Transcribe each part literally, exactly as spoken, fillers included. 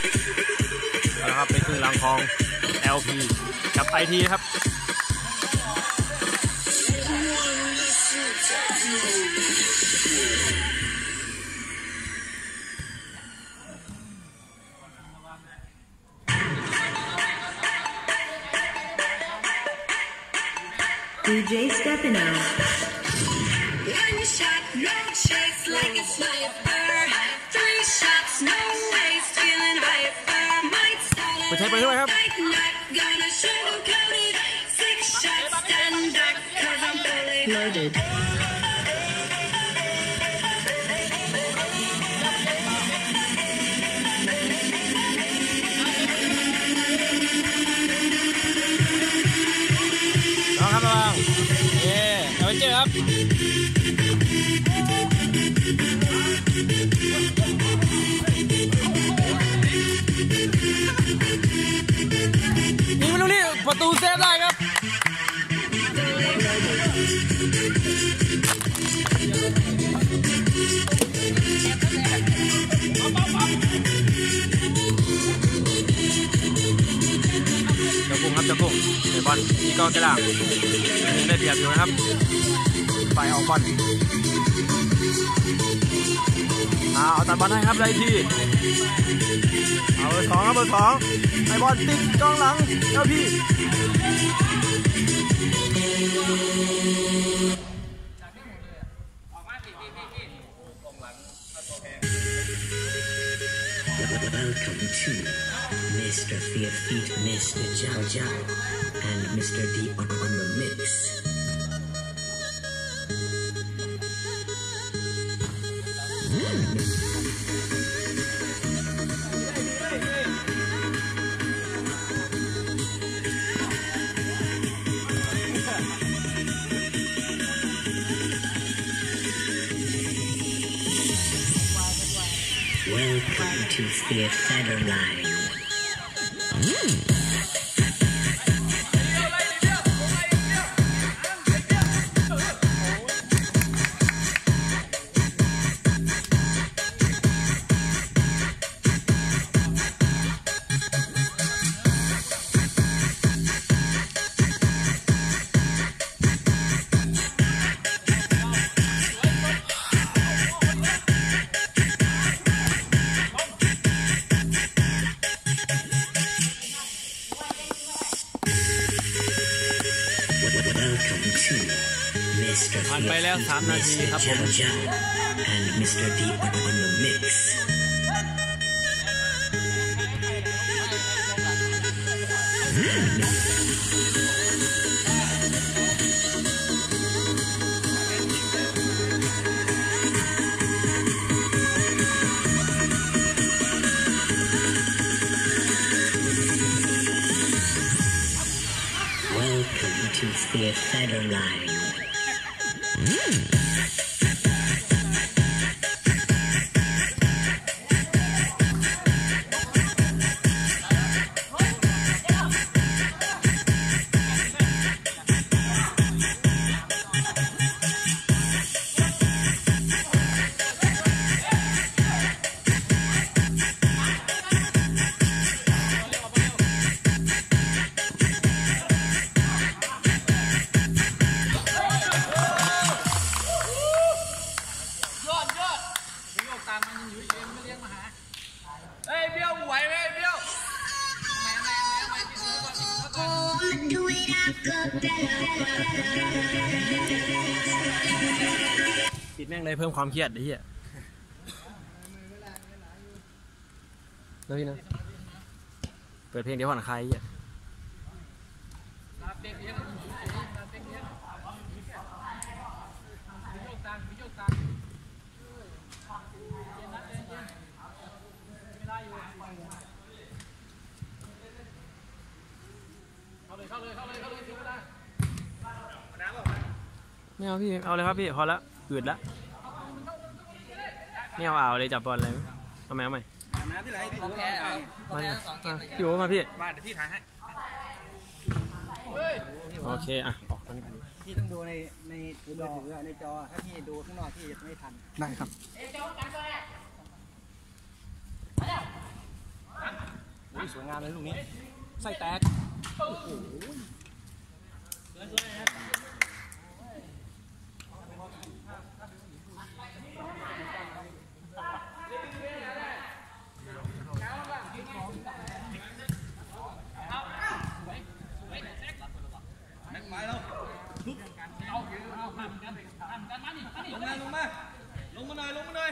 นะครับเป็นคือลังของ แอล พี กับ ไอ ที ครับดี เจ stepping out One shot no chase like a sniper Three shots no waste feeling hyper Might start a fight not gonna sugarcoat it Six shots stand back cause I'm fully loaded เจอครับนี่มาดูนี่ประตูเซฟได้ครับเจ้ากุ้งครับเจ้ากุ้งเดี๋ยวบอลที่กองกระดาษยังได้เปรียบอยู่นะครับไปออกบอลเอาตัดบอลให้ครับได้ทีเอาเบอร์สองครับเบอร์สองไอบอลติดกองหลังเจ้าพี่ Welcome to มิสเตอร์ Fear Feet มิสเตอร์ Jiao Jiao and มิสเตอร์ D on the mix Welcome to Fear Federline ผ่านไปแล้วสามนาทีครับผม and มิสเตอร์ D on the mix Welcome to Fear Federline ปิดแม่งเลยเพิ่มความเครียดไอ้เหี้ยแล้วพี่นะเปิดเพลงเดี๋ยวผ่อนคลายไอ้เหี้ยไม่เอาพี่เอาเลยครับพี่พอละอืดละไม่เอาเอาเลยจับบอลเลยเอาไหมเอาไหมมาที่ไหนพี่โอ้มาพี่โอ้มาพี่มาเดี๋ยวพี่ถ่ายให้โอเคอ่ะออกพี่ต้องดูในในมือถือในจอถ้าพี่ดูข้างนอกพี่จะไม่ทันได้ครับงานเลยลูกนี้ไส้แตกโอ้โหลงมาลงมาลงมาหน่อยลงมาหน่อย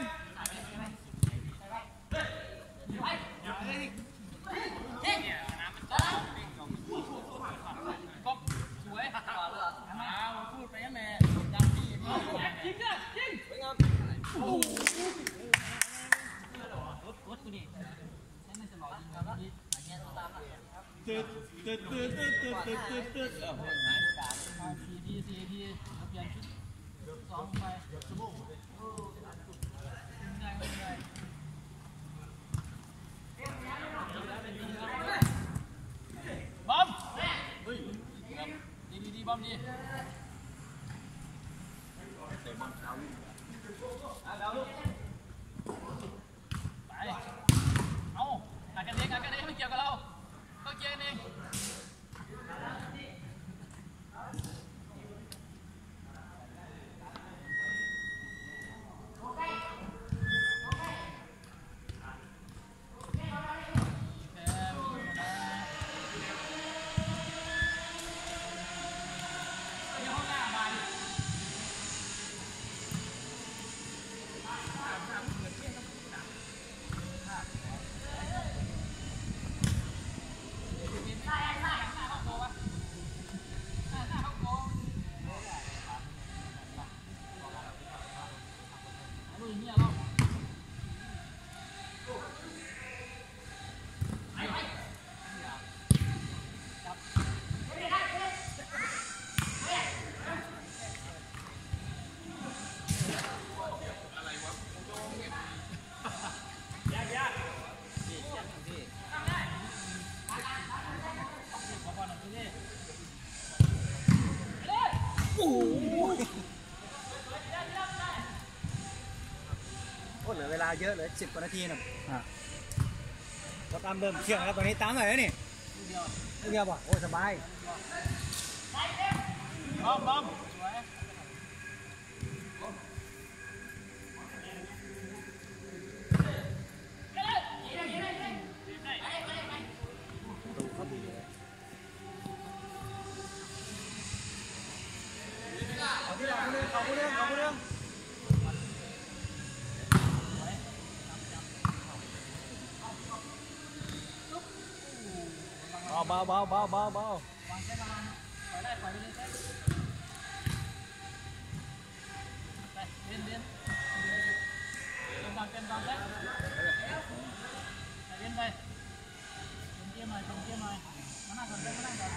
ตึ๊ดตึ๊ดตึ๊ดตึ๊ดตึ๊ดตึ๊ดตึ๊ดตึ๊ดเออหายสี่ทีสี่ทีเปลี่ยนชุดสองไปบอมดีดีดีบอมดีไปเอาหากันเองหากันเองไม่เกี่ยวกับเราเขาเกี่ยวกันเองเหลือเวลาเยอะเลยสิบกว่านาทีน่ะก็ตามเดิมเชื่องแล้วตอนนี้ตามหน่อยแล้วนี่เดียวป่ะโอ้สบายบอมบอมสวยเอาที่หลังเรื่องเอาเรื่องเอาเรื่องเบาเบาเบาเบาเบาปล่อยได้ปล่อยไปเลยเต้ไปเล่นเล่นเล่นบอลเล่นบอลเล่นเล่นไปเล่นเกมหน่อยเล่นเกมหน่อยมานั่งก่อนเล่นมานั่งก่อน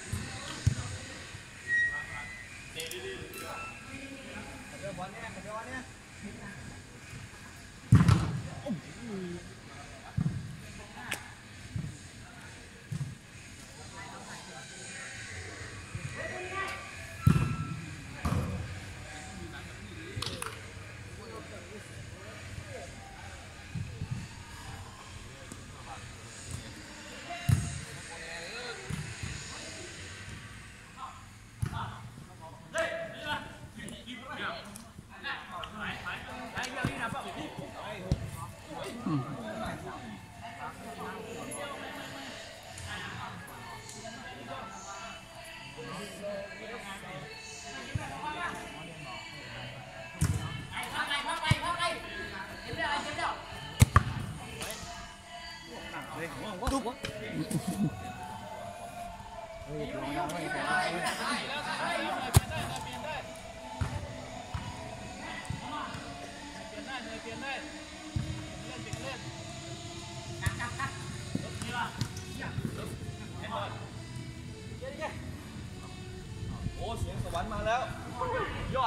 บอลเนี่ยบอลเนี่ย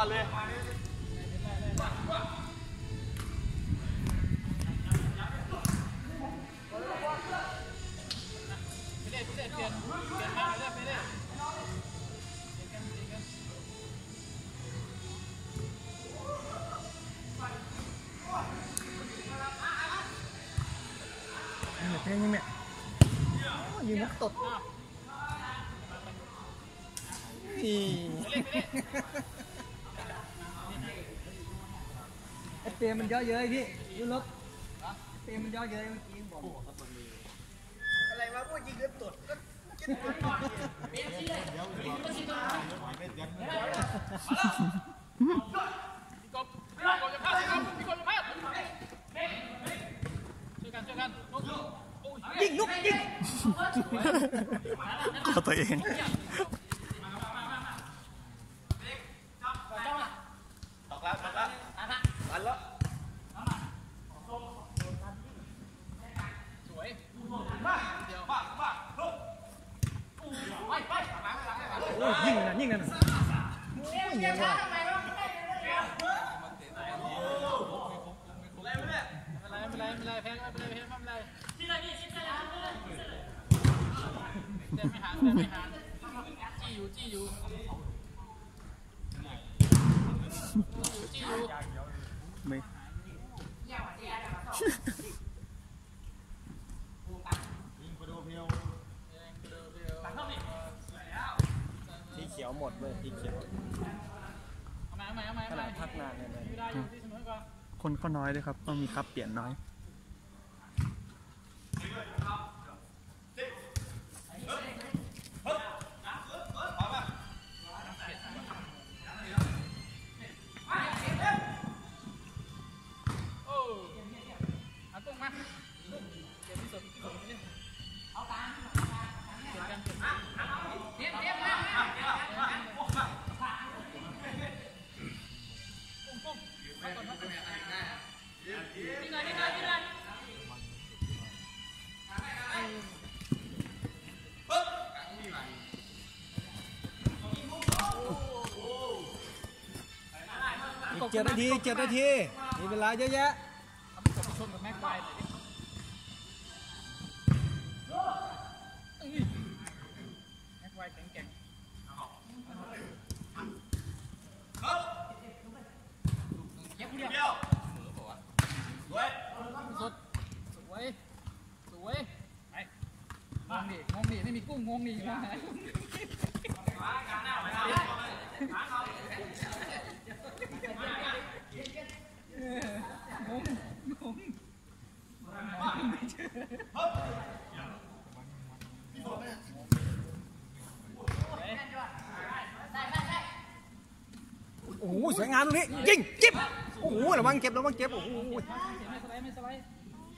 อดเลยเพลงยังไงยืนนักตดไอเปรมมันเยอะเย้ยพี่ยูรบเปรมมันเยอะเย้ยเมื่อกี้บอกอะไรวะพูดยิงก็ตดก็คิดตดก่อนเดี๋ยวเดี๋ยวเดี๋ยวพี่กบพี่กบจะพลาดพี่กบจะพลาดช่วยกันช่วยกันยิงนุกยิงก็ตัวเองตอกแล้วตอกแล้วอันแล้วสวยเดียวบ้าบ้าไปไปโอ้ยิงนะยิงนะยิงว่ะไม่เป็นไรไม่เป็นไรแพ้ไม่เป็นไรแพ้ไม่เป็นไรที่ไหนนี่ที่ไหนแต่ไม่หาแต่ไม่หาจี้อยู่จี้อยู่จี้อยู่ไม่สีเขียวหมดเลยสีเขียวขนาดพักนานเลยคนก็น้อยเลยครับต้องมีครับเปลี่ยนน้อยเจ็ดนาทีเจ็ดนาทีมีเวลาเยอะแยะชนกับแม็กไวแม็กไวแข็งแกร่งเย็บเดียวสวยสดสวยสวยไปงงดิงงดิไม่มีกุ้งงงดิมาไหนโอ้โหสวยงามตรงนี้ยิงจิ๊บโอ้โหระวังเจ็บระวังเจ็บโอ้โหไม่สไลด์ไม่สไลด์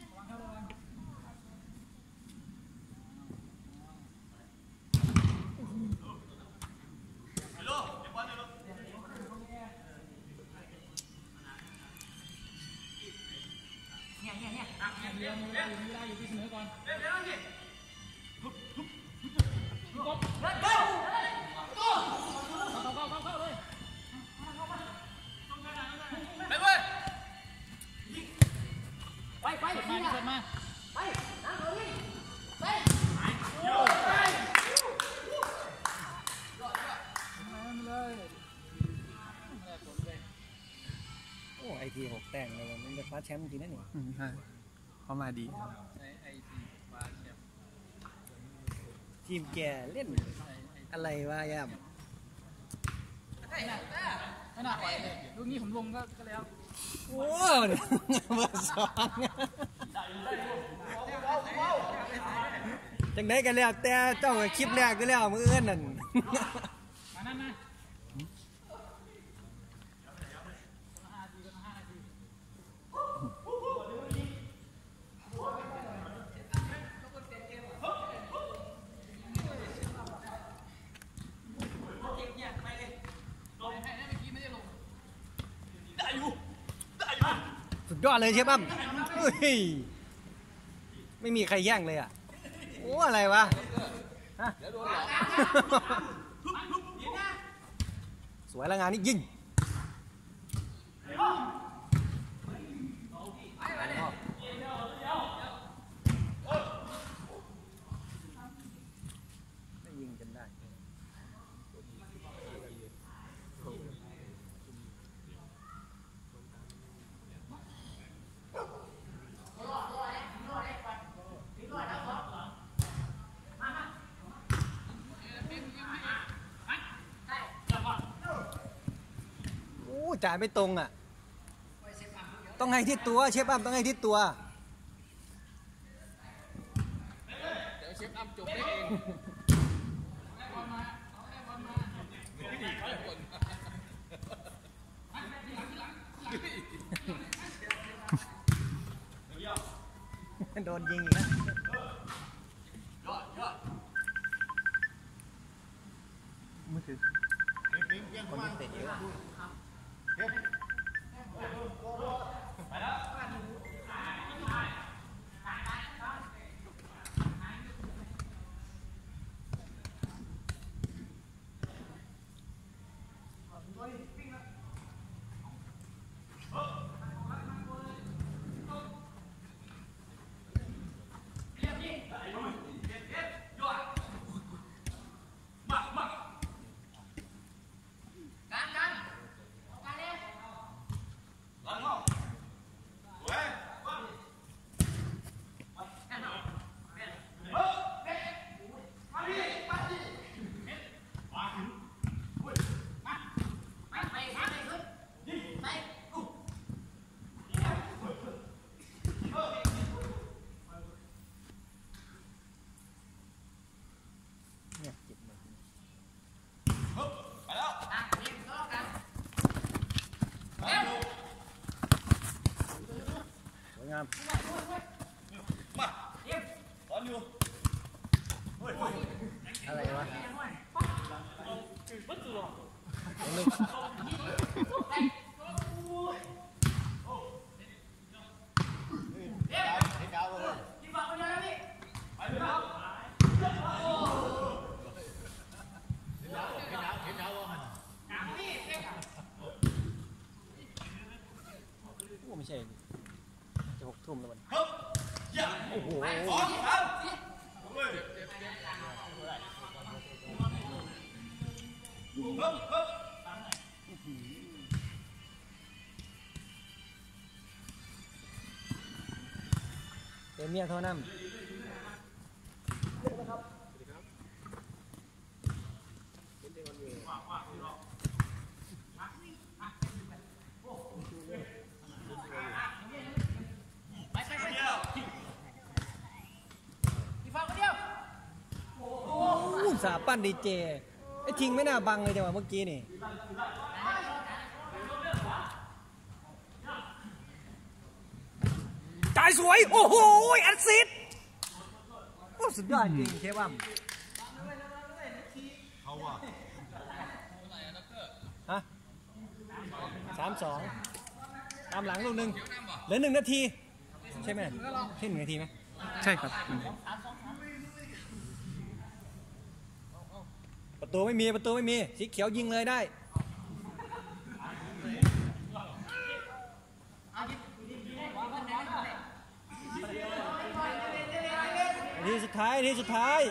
เรียนเวลาอยู่เวลาอยู่ที่เสมอก่อนเร็วเร็วนี่กบเร็วเข้าเข้าเข้าเข้าเลยไปเว้ยไปไปมาเกิดมาไปน้ำเลยไปโอ้ไอทีหกแต่งเลยมันจะคว้าแชมป์จริงนะเนี่ยใช่เขามาดีทีมแกเล่นอะไรวะย่ำไม่น่าปล่อยเลยลูกนี้ผมลงก็แล้วโอ้เดี๋ยวเบอร์สองจังได้กันแล้วแต่เจ้าคลิปแรกก็แล้วมือเอื้อนนั่นมานั่นนะสุดยอดเลยเชฟอ้ำเฮ้ยไม่มีใครแย่งเลยอ่ะโอ้อะไรวะสวยแล้วงานนี้ยิงไม่ยิงกันได้จ่ายไม่ตรงอ่ะต้องให้ที่ตัวเชฟอัพต้องให้ที่ตัวเดี๋ยวเชฟอัพจบได้เองโดนยิงอีกนะมือถือคนเตะเยอะอะไรวะไม่ใช่จะหกทุ่มแล้วมันโอ้โหเต็มเมียเท่านั้นสาปั้นดีเจไอ้ทิ้งไม่น่าบังเลยจังหวะเมื่อกี้นี่จ่ายสวยโอ้โหแอดซิดโอ้สุดยอดจริงเชฟอ้ำเขาอะฮะสามสองตามหลังลูกหนึ่งเหลือหนึ่งนาทีใช่ไหมใช่หนึ่งนาทีไหมใช่ครับประตูไม่มีประตูไม่มีสีเขียวยิงเลยได้นาทีสุดท้ายนาทีสุดท้าย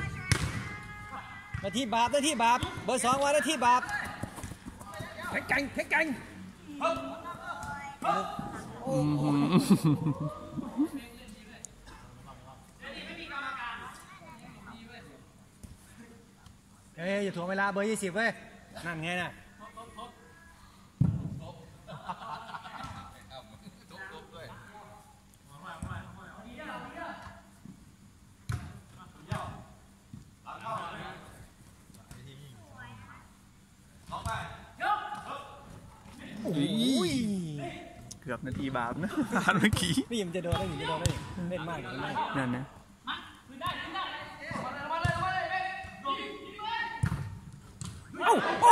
นาทีบาปนาทีบาปเบอร์สองวันนาทีบาปแข็งแกร่งแข็งแกร่งเฮ้ยอย่าถ่วงเวลาเบอร์ยี่สิบเว้ยนั่นไงน่ะโอ้ยเกือบนาทีบาปนะพลาดเมื่อกี้นี่มันจะโดนได้หรือไม่โดนได้เล่นมากหรือไม่นั่นนะโอ้โห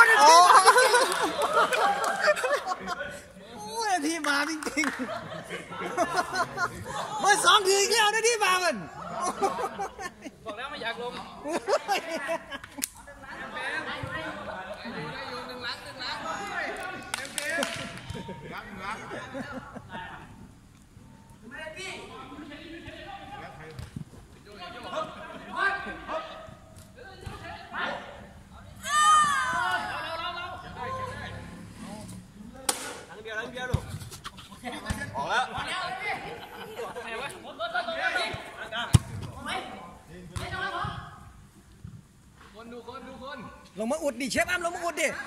โอ้ยทีมาจริงๆเมื่อสองทีเดียวนะที่มามันบอกแล้วไม่อยากลงได้อยู่หนึ่งล้านหนึ่งล้านคนดูคนดูคนลงมาอุดดิเชฟอ้ำลงมาอุดดิ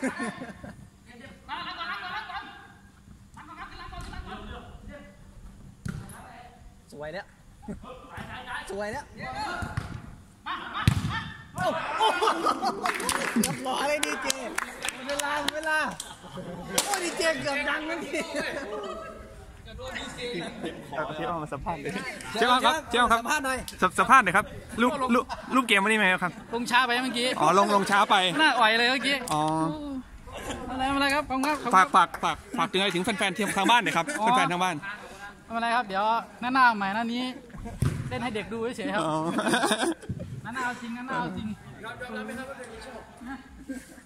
สวยแล้วสวยแล้วโอ้โหเรียบร้อยเลยดีเจเวลาเวลาโอ้ดีเจเกือบดังนั่นทีเชฟเอามาสัมภาษณ์เลยเชฟเอาครับเชฟเอาครับสัมภาษณ์หน่อยสัมภาษณ์หน่อยครับลูกลูกลูกเกมวันนี้ไหมครับลงช้าไปเมื่อกี้อ๋อลงลงช้าไปหน้าอ่อยเลยเมื่อกี้อ๋ออะไรอะไรครับขอบคุณครับฝากฝากฝากฝากถึงอะไรถึงแฟนๆทีมทางบ้านหน่อยครับแฟนๆทางบ้านอะไรครับเดี๋ยวหน้าหน้าใหม่หน้านี้เล่นให้เด็กดูเฉยๆครับอ๋อหน้าหน้าเอาจริงหน้าหน้าเอาจริง